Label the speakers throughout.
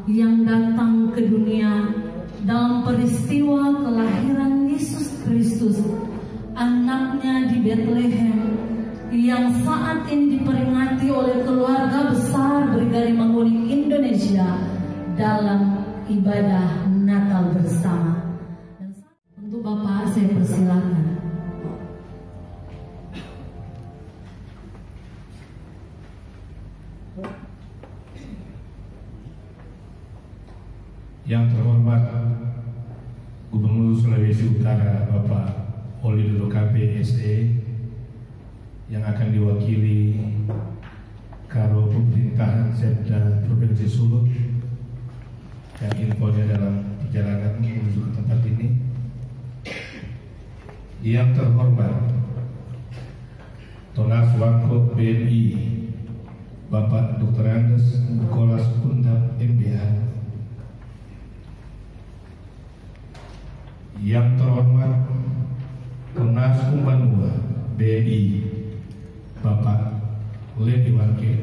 Speaker 1: yang datang ke dunia dalam peristiwa kelahiran Yesus Kristus, anaknya di Bethlehem, yang saat ini diperingati oleh keluarga besar Brigade Manguni Indonesia dalam ibadah Natal bersama. Untuk Bapak saya persilakan.
Speaker 2: Yang terhormat Gubernur Sulawesi Utara Bapak Oli Dodo KP SE, yang akan diwakili Karo Pemerintahan Setda Provinsi Sulut yang infonya dalam perjalanan menuju ke tempat ini. Yang terhormat Tonas Wangko BNI Bapak Dr. Andes Nicholas Undap MBA. Yang terhormat Tonas Umbanua BNI Bapak Ledi Wakil.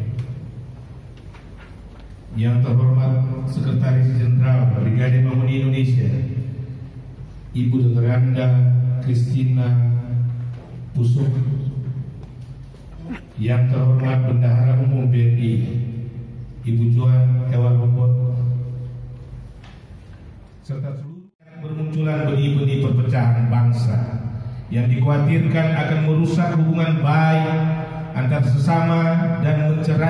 Speaker 2: Yang terhormat Sekretaris Jenderal Brigade Manguni Indonesia Ibu Dr. Anda Kristina Pusuk. Yang terhormat Bendahara Umum BNI Ibu Joan Ewa Robot, serta seluruh bermunculan benih-benih perpecahan bangsa yang dikhawatirkan akan merusak hubungan baik antar sesama dan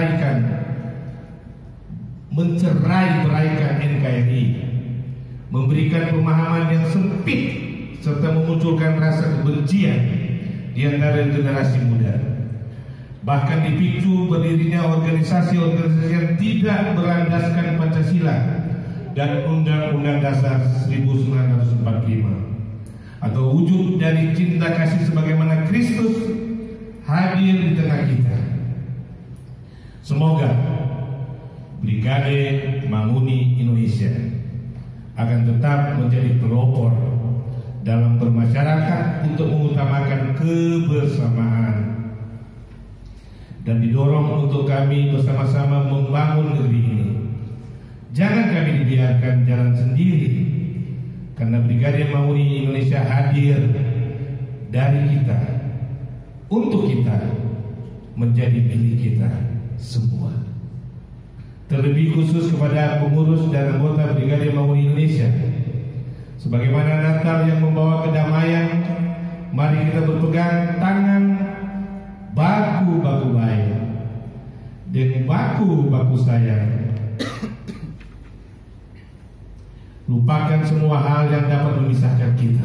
Speaker 2: mencerai-beraikan NKRI, memberikan pemahaman yang sempit serta memunculkan rasa kebencian di antara generasi muda. Bahkan dipicu berdirinya organisasi-organisasi yang tidak berlandaskan Pancasila dan Undang-Undang Dasar 1945, atau wujud dari cinta kasih sebagaimana Kristus hadir di tengah kita. Semoga Brigade Manguni Indonesia akan tetap menjadi pelopor dalam bermasyarakat untuk mengutamakan kebersamaan, dan didorong untuk kami bersama-sama membangun negeri ini. Jangan kami dibiarkan jalan sendiri, karena Brigade Manguni Indonesia hadir dari kita, untuk kita, menjadi milik kita semua. Terlebih khusus kepada pengurus dan anggota Brigade Manguni Indonesia, sebagaimana Natal yang membawa kedamaian, mari kita berpegang tangan, baku-baku baik dan baku-baku sayang. Lupakan semua hal yang dapat memisahkan kita.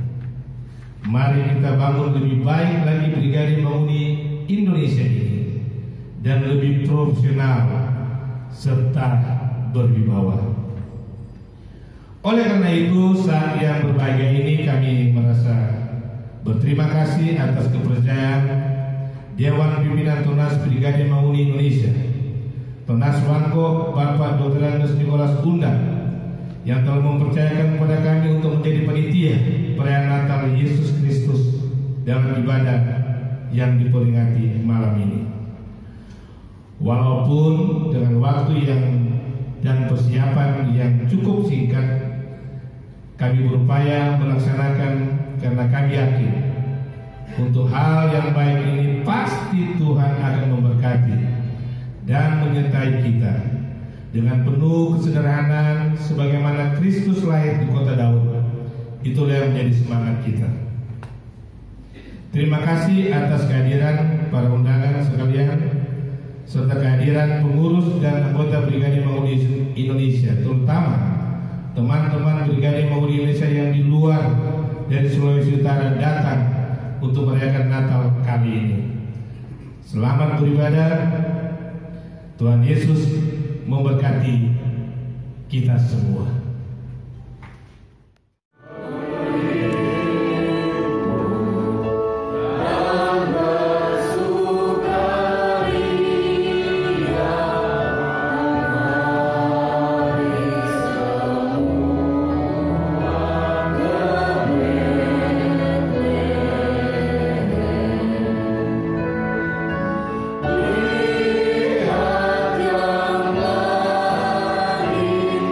Speaker 2: Mari kita bangun lebih baik lagi Brigade Manguni Indonesia ini, dan lebih profesional serta berwibawa. Oleh karena itu, saat yang berbahagia ini kami merasa berterima kasih atas kepercayaan Dewan Pimpinan Tunas Brigade Manguni Indonesia, Tunas Wangko Bapak Dr. Andes Nicholas Undap, yang telah mempercayakan kepada kami untuk menjadi panitia perayaan Natal Yesus Kristus dalam ibadah yang diperingati malam ini. Walaupun dengan waktu dan persiapan yang cukup singkat, kami berupaya melaksanakan karena kami yakin untuk hal yang baik ini pasti Tuhan akan memberkati dan menyertai kita dengan penuh kesederhanaan sebagaimana Kristus lahir di kota Daud. Itulah yang menjadi semangat kita. Terima kasih atas kehadiran para undangan sekalian, serta kehadiran pengurus dan anggota Brigade Manguni Indonesia, terutama teman-teman Brigade Manguni Indonesia yang di luar dari Sulawesi Utara datang untuk merayakan Natal kali ini. Selamat beribadah. Tuhan Yesus memberkati kita semua.
Speaker 3: Lihat yang lahir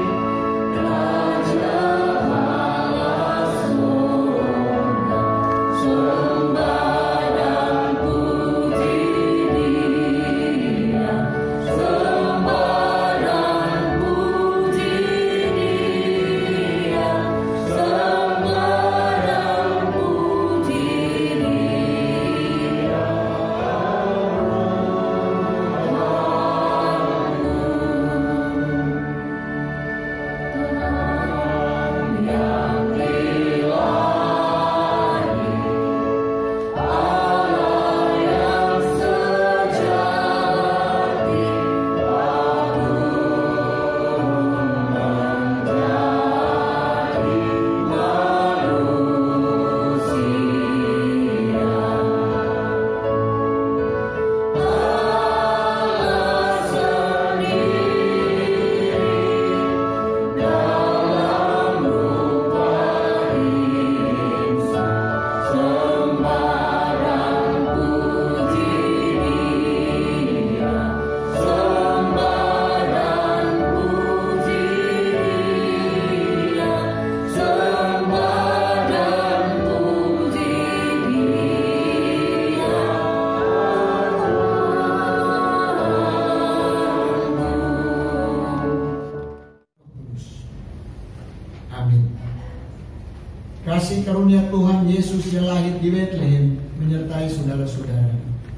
Speaker 3: karunia Tuhan Yesus yang lahir di Bethlehem menyertai saudara-saudara.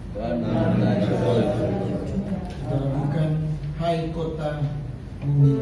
Speaker 3: Bukan hai kota bumi.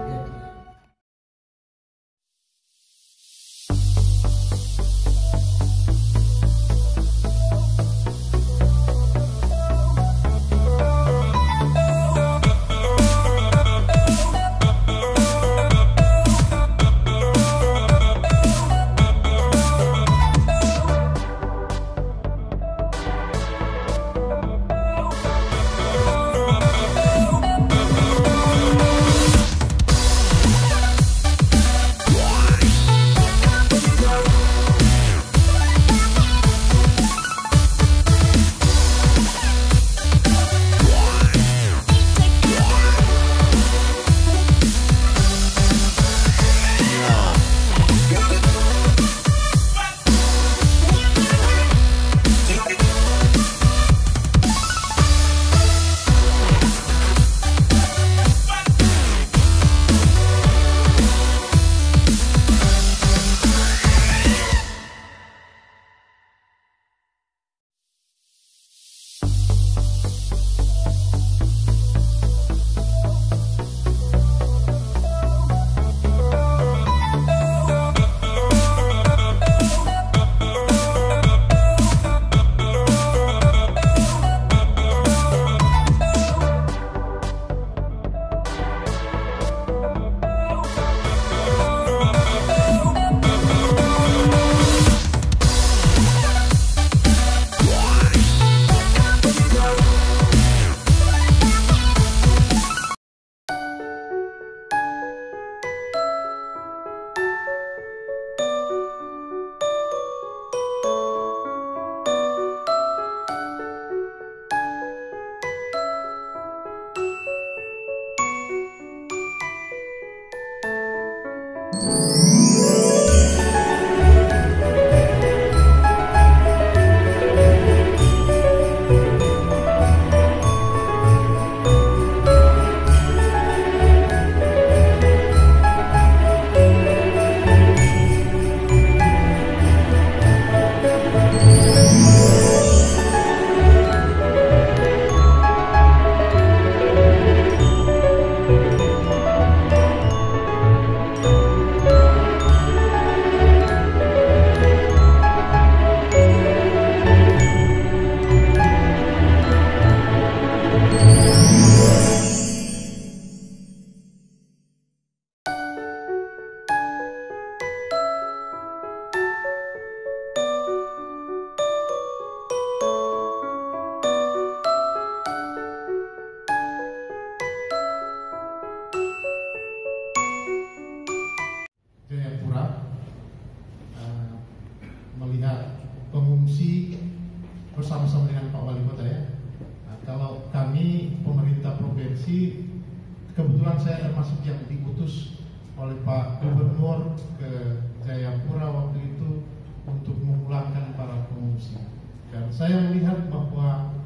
Speaker 2: Melihat pengungsi bersama-sama dengan Pak Wali Kota ya. Nah, kalau kami pemerintah provinsi, kebetulan saya termasuk yang diutus oleh Pak Gubernur ke Jayapura waktu itu untuk memulangkan para pengungsi. Dan saya melihat bahwa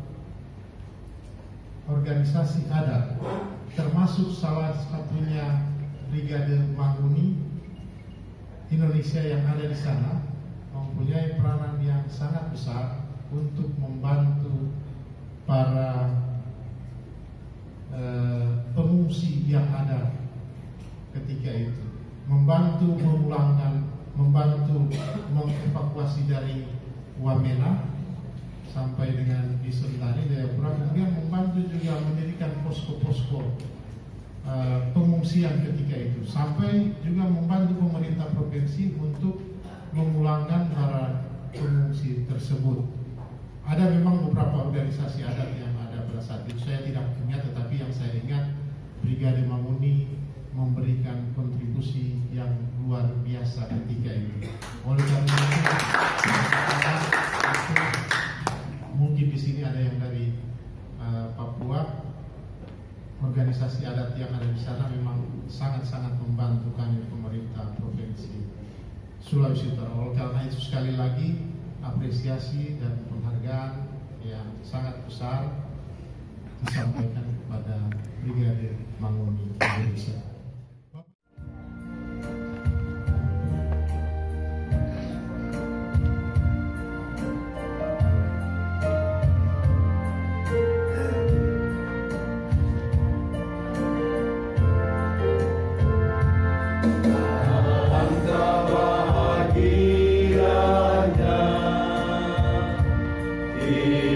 Speaker 2: organisasi adat, termasuk salah satunya Brigade Manguni Indonesia yang ada di sana, mempunyai peranan yang sangat besar untuk membantu para pengungsi yang ada ketika itu, membantu memulangkan, membantu mengevakuasi dari Wamena sampai dengan di Sentani, Jayapura, kemudian membantu juga mendirikan posko-posko pengungsian ketika itu, sampai juga membantu pemerintah provinsi untuk memulangkan para pengungsi tersebut. Ada memang beberapa organisasi adat yang ada pada saat itu, saya tidak ingat, tetapi yang saya ingat Brigade Manguni memberikan kontribusi yang luar biasa ketika itu. Oleh karena itu, mungkin di sini ada yang dari Papua, organisasi adat yang ada di sana memang sangat-sangat membantu kami pemerintah provinsi Sulawesi Utara. Oleh karena itu sekali lagi apresiasi dan penghargaan yang sangat besar disampaikan kepada Brigade Manguni Indonesia.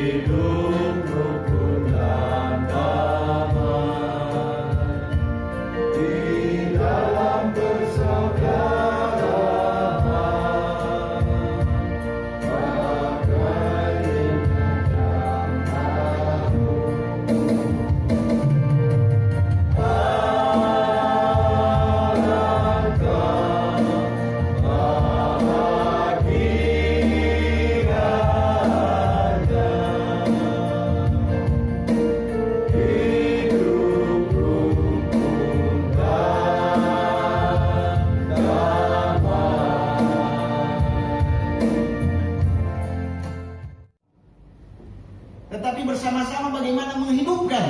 Speaker 3: Tetapi bersama-sama bagaimana menghidupkan,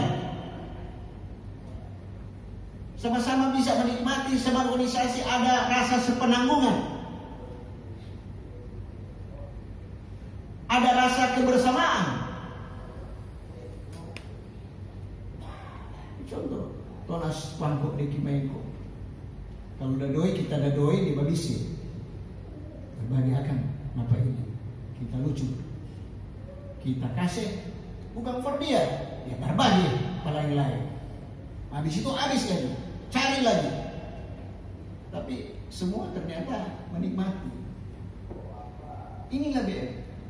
Speaker 3: sama-sama bisa menikmati sebuah organisasi, ada rasa sepenanggungan, ada rasa kebersamaan. Contoh, Tonas Pangkok di Kimaiko. Kalau dadoi kita dadoi di Babisi, berbagi akan apa ini, kita lucu, kita kasih. Bukan for dia, ya berbagi pada yang lain. Habis itu habis lagi, cari lagi. Tapi semua ternyata menikmati. Inilah BM.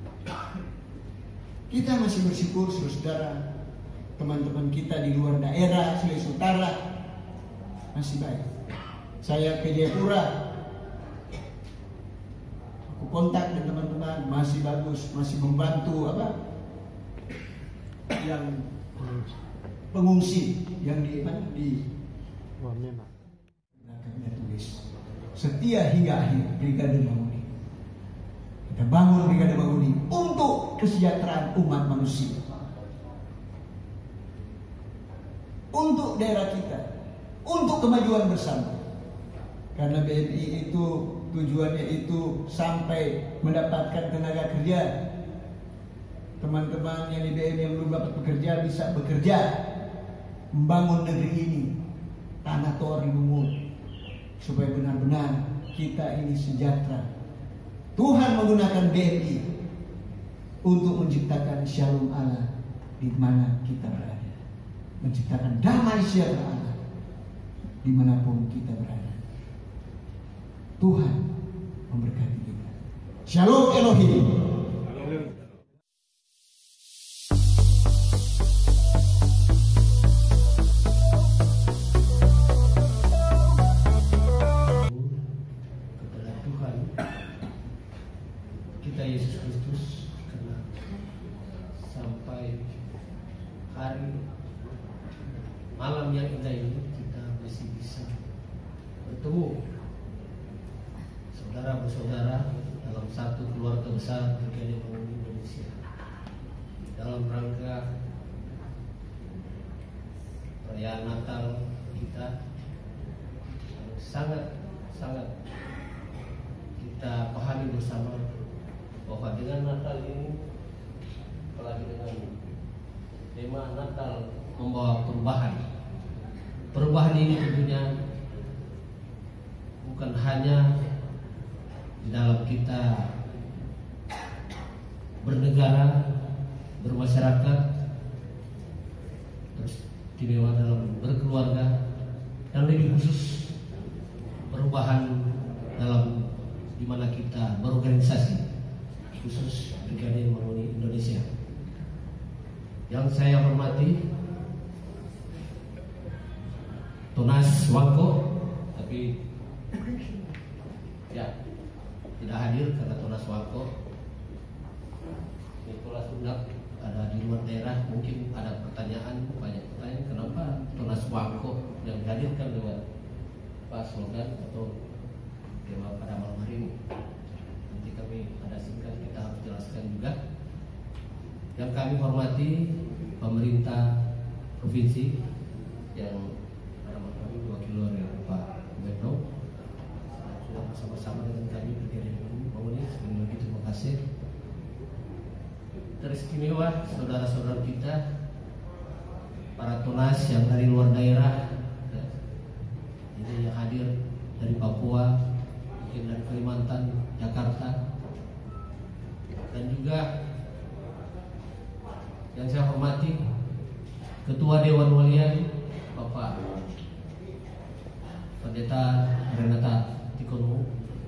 Speaker 3: Kita masih bersyukur saudara, teman-teman kita di luar daerah, Sulawesi Utara masih baik. Saya ke Jayapura, aku kontak dengan teman-teman, masih bagus, masih membantu yang pengungsi yang di mana di belakangnya tulis setia hingga akhir Brigade Mahmudi. Kita bangun Brigade Mahmudi untuk kesejahteraan umat manusia, untuk daerah kita, untuk kemajuan bersama. Karena BNI itu tujuannya itu sampai mendapatkan tenaga kerja. Teman-teman yang di BM yang belum dapat bekerja bisa bekerja, membangun negeri ini, tanah Tori Lumut, supaya benar-benar kita ini sejahtera. Tuhan menggunakan BNI untuk menciptakan shalom Allah di mana kita berada, menciptakan damai sejahtera Allah dimanapun kita berada. Tuhan memberkati kita. Shalom Elohim.
Speaker 4: Kita Yesus Kristus, karena sampai hari malam yang indah ini kita masih bisa bertemu saudara bersaudara dalam satu keluarga besar Brigade Mahmudi Indonesia dalam rangka perayaan Natal kita yang sangat kita pahami bersama bahwa dengan Natal ini, apalagi dengan tema Natal membawa perubahan. Perubahan ini tentunya bukan hanya di dalam kita bernegara, bermasyarakat, terus istimewa dalam berkeluarga, dan lebih khusus perubahan dalam di mana kita berorganisasi, khusus Brigade Mahmudi Indonesia. Yang saya hormati Tonas Wangko, tapi ya tidak hadir karena Tonas Wangko. Nikolas Undak ada di luar daerah, mungkin ada banyak pertanyaan kenapa Tonas Wangko yang dihadirkan lewat Pak Slogan atau tema pada malam hari ini. Nanti kami ada singkat kita harus jelaskan juga. Yang kami hormati pemerintah provinsi yang pada malam kami diwakili oleh Pak Gubernur sudah bersama-sama dengan kami Brigade Mahmudi. Sekali lagi terima kasih. Teristimewa saudara-saudara kita para Tonas yang dari luar daerah, ini yang hadir dari Papua, mungkin dari Kalimantan, Jakarta, dan juga yang saya hormati Ketua Dewan Walian Bapak Pendeta Renata Tikonmu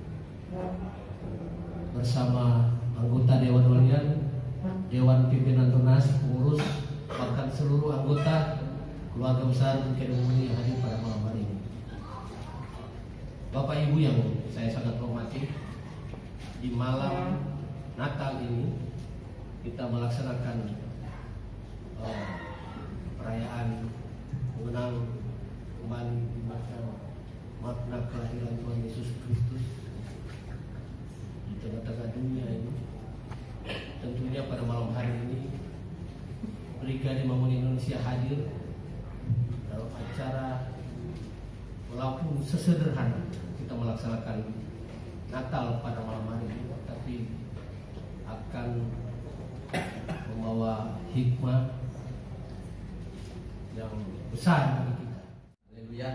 Speaker 4: bersama anggota Dewan Walian, Dewan Pimpinan Tunas, pengurus, bahkan seluruh anggota keluarga besar Kedemuni yang hadir pada malam hari ini. Bapak Ibu yang saya sangat hormati, di malam Natal ini kita melaksanakan perayaan mengenang kembali makna kelahiran Tuhan Yesus Kristus di tengah-tengah dunia ini. Tentunya pada malam hari ini Brigade Mamuni Indonesia hadir dalam acara walaupun sesederhana kita melaksanakan Natal pada malam hari ini, tapi akan membawa hikmah yang besar bagi kita. Haleluya.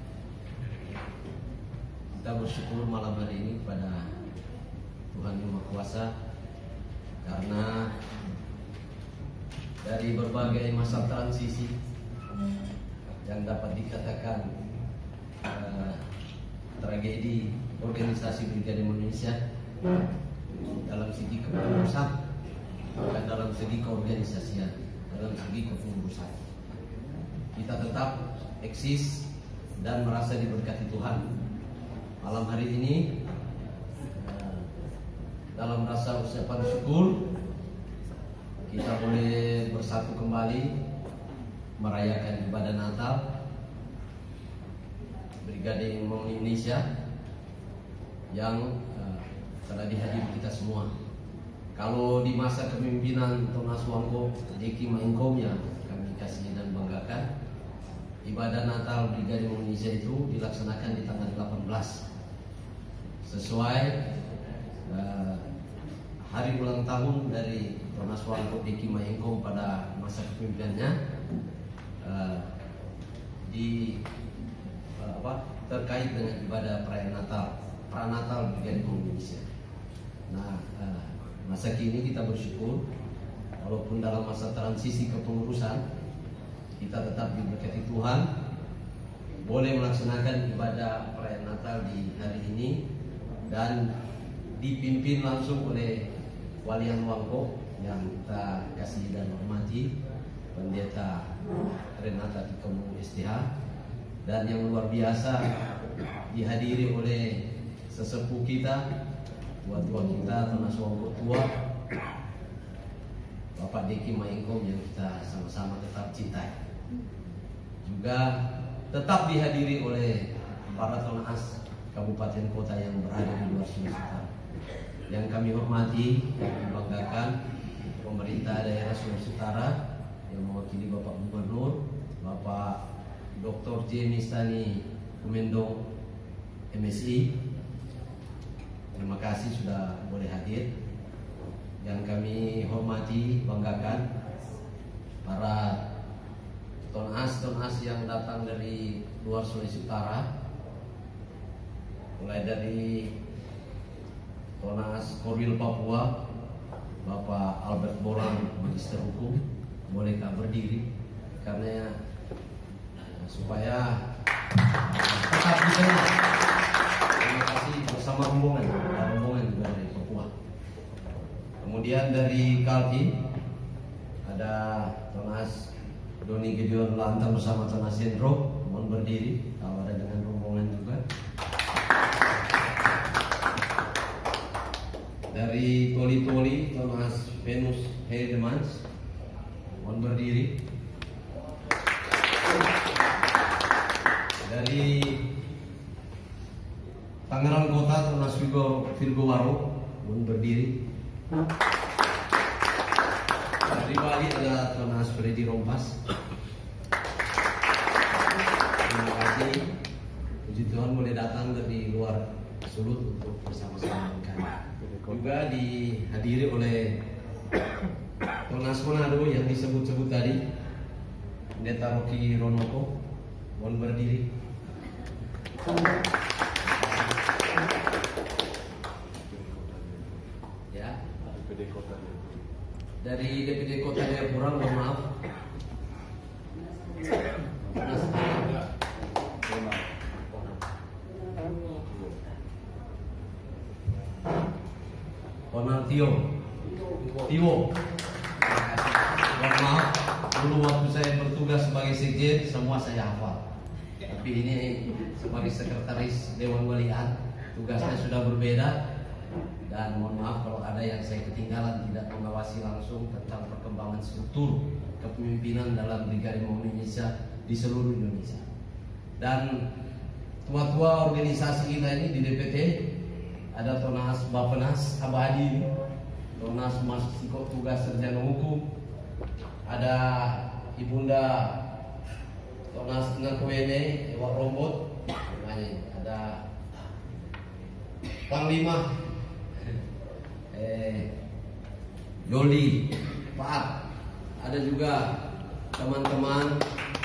Speaker 4: Kita bersyukur malam hari ini kepada Tuhan Yang Maha Kuasa karena dari berbagai masa transisi yang dapat dikatakan tragedi organisasi Brigade Indonesia dalam segi kepengurusan, bukan dalam segi keorganisasian, dalam segi kepengurusan, kita tetap eksis dan merasa diberkati Tuhan. Malam hari ini dalam rasa ucapan syukur kita boleh bersatu kembali merayakan ibadah Natal Brigade Mamuni Indonesia yang telah dihadiri kita semua. Kalau di masa kepemimpinan Tunas Wangko Deki Maingkom yang kami kasih dan banggakan, ibadah Natal Brigade Mamuni Indonesia itu dilaksanakan di tanggal 18 sesuai hari ulang tahun dari Tunas Wangko Deki Maingkom pada masa kepemimpinannya terkait dengan ibadah perayaan Natal, Pranatal Brigade Mamuni Indonesia. Nah, masa kini kita bersyukur walaupun dalam masa transisi kepengurusan kita tetap diberkati Tuhan boleh melaksanakan ibadah perayaan Natal di hari ini dan dipimpin langsung oleh Walian Wangko yang kita kasih dan hormati, Pendeta Renata Tikonmu STH, dan yang luar biasa dihadiri oleh sesepuh kita, tua-tua kita, Tunas Wangko tua, Bapak Deki Maingkom yang kita sama-sama tetap cintai. Juga tetap dihadiri oleh para Tunas kabupaten kota yang berada di luar Sulawesi Utara. Yang kami hormati, yang dibanggakan pemerintah daerah Sulawesi Utara yang mewakili Bapak Gubernur, Bapak Dr. J. Mistani Kumendong MSI. Terima kasih sudah boleh hadir. Yang kami hormati, banggakan para Tonas yang datang dari luar Sulawesi Utara, mulai dari Tonas Korwil Papua, Bapak Albert Bolang, Magister Hukum. Bolehkah berdiri karena supaya tetap diterima. Terima kasih bersama rombongan juga dari Papua. Kemudian dari Kalti ada Tonas Doni Gideon Lanta bersama Tonas Sendro, mohon berdiri kalau ada dengan rombongan juga. Dari Toli Tonas Venus Hedemans, mohon berdiri. Dari Tangerang Kota Tonas Virgo Waro, mohon berdiri. Dari Bali ada Tonas Freddy Rompas. Terima kasih. Puji Tuhan boleh datang dari luar Sulut untuk bersama-sama dengan kami. Juga dihadiri oleh Tonas Manado yang disebut-sebut tadi, Pendeta Rocky Ronoko, mohon berdiri. Ya. Dari DPD Kota Jayapura, mohon maaf. Honor Tio. Mohon maaf, dulu waktu saya bertugas sebagai sekjen semua saya hafal. Tapi ini sebagai sekretaris Dewan Walian tugasnya sudah berbeda. Dan mohon maaf kalau ada yang saya ketinggalan tidak mengawasi langsung tentang perkembangan struktur kepemimpinan dalam Brigade Maung Indonesia di seluruh Indonesia. Dan tua-tua organisasi kita ini di DPT ada Tonas Bapenas Abadi, Tonas Mas Siko tugas sarjana hukum, ada Ibunda Tonas Ngakowene Ewak Robot, ada Panglima Yoli Pak, ada juga teman-teman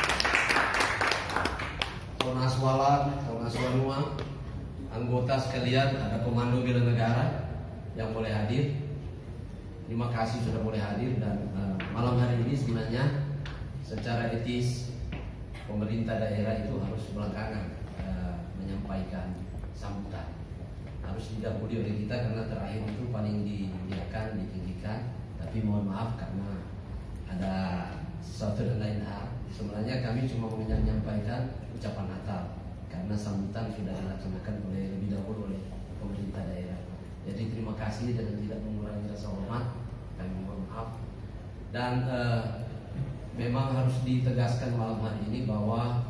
Speaker 4: Tonas Walan, Tonas Wanua, anggota sekalian, ada Komando Bela Negara yang boleh hadir. Terima kasih sudah boleh hadir. Dan malam hari ini sebenarnya secara etis pemerintah daerah itu harus belakangan menyampaikan sambutan. Harus didahului oleh kita karena terakhir itu paling dimuliakan, ditinggikan. Tapi mohon maaf karena ada sesuatu dan lain hal. Sebenarnya kami cuma menyampaikan ucapan Natal karena sambutan sudah dilaksanakan lebih dahulu oleh pemerintah daerah. Jadi terima kasih dan tidak mengurangi rasa hormat. Kami mohon maaf. Dan memang harus ditegaskan malam hari ini bahwa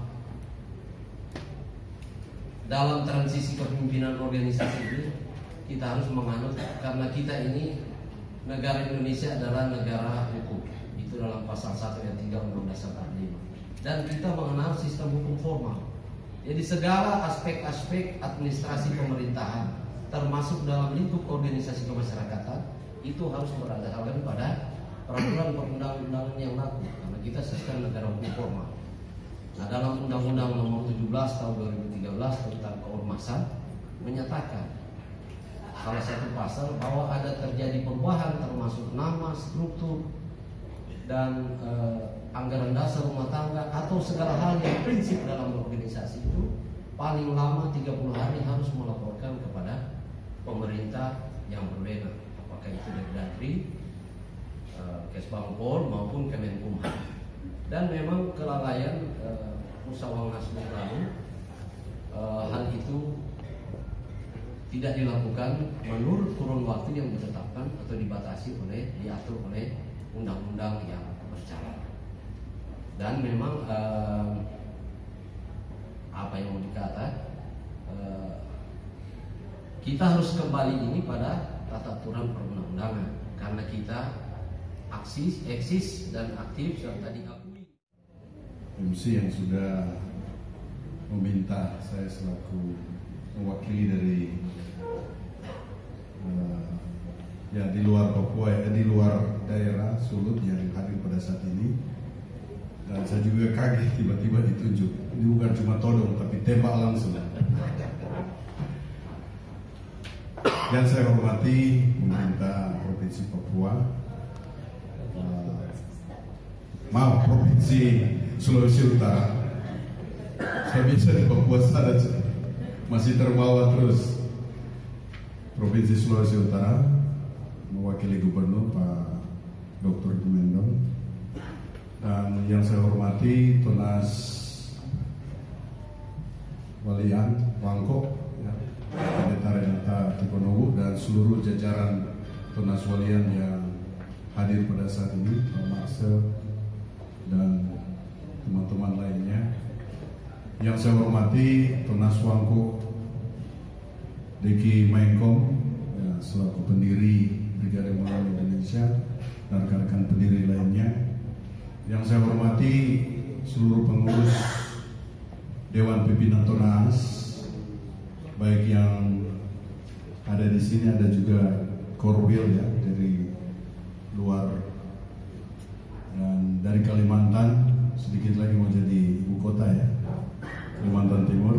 Speaker 4: dalam transisi kepemimpinan organisasi ini kita harus menganut, karena kita ini negara Indonesia adalah negara hukum. Itu dalam pasal 1 ayat 3 Undang-Undang Dasar 45. Dan kita mengenal sistem hukum formal. Jadi segala aspek-aspek administrasi pemerintahan termasuk dalam lingkup organisasi kemasyarakatan itu harus berdasarkan pada peraturan perundang-undangan yang berlaku, karena kita sistem negara hukum formal. Nah, dalam Undang-Undang Nomor 17 Tahun 2013 tentang keormasan menyatakan salah satu pasal bahwa ada terjadi perubahan termasuk nama, struktur, dan anggaran dasar rumah tangga atau segala hal yang prinsip dalam organisasi itu paling lama 30 hari harus melaporkan kepada pemerintah yang berwenang, apakah itu Dagdagri, Kesbangpol maupun Kemenkumham. Dan memang kelalaian Musyawarah Nasional lalu hal itu tidak dilakukan menurut kurun waktu yang ditetapkan atau diatur oleh undang-undang yang berjalan. Dan memang apa yang mau dikatakan, kita harus kembali ini pada tata aturan perundang-undangan karena kita eksis dan aktif serta diakui.
Speaker 5: MC yang sudah meminta saya selaku mewakili dari ya di luar Papua, di luar daerah Sulut yang hadir pada saat ini. Dan saya juga kaget tiba-tiba ditunjuk. Ini bukan cuma todong tapi tembak langsung. Yang saya hormati pemerintah Provinsi Papua, Provinsi Sulawesi Utara. Saya bisa di Papua saja masih terbawa terus. Provinsi Sulawesi Utara mewakili Gubernur Pak Dr. Gumendong, dan yang saya hormati Tunas Walian Bangkok, Pendeta Renata Tiponowo, dan seluruh jajaran Tunas Walian yang hadir pada saat ini, Pak Marcel dan teman-teman lainnya. Yang saya hormati Tunas Wangko Deki Mainkom, ya, selaku pendiri Brigade Maung Indonesia, dan rekan-rekan pendiri lainnya. Yang saya hormati seluruh pengurus Dewan Pimpinan Tonas, baik yang ada di sini, ada juga Korwil ya dari luar dan dari Kalimantan, sedikit lagi mau jadi ibu kota ya, Kalimantan Timur.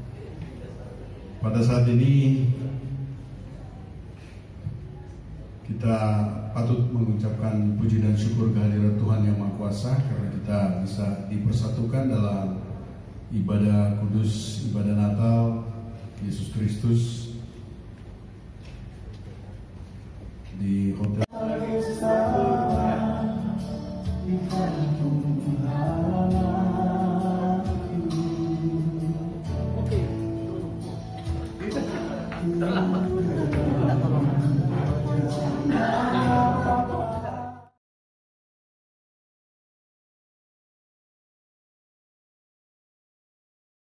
Speaker 5: Pada saat ini Kita patut mengucapkan puji dan syukur kehadirat Tuhan Yang Maha Kuasa karena kita bisa dipersatukan dalam ibadah kudus, ibadah Natal Yesus Kristus di hotel.
Speaker 4: Terlambat.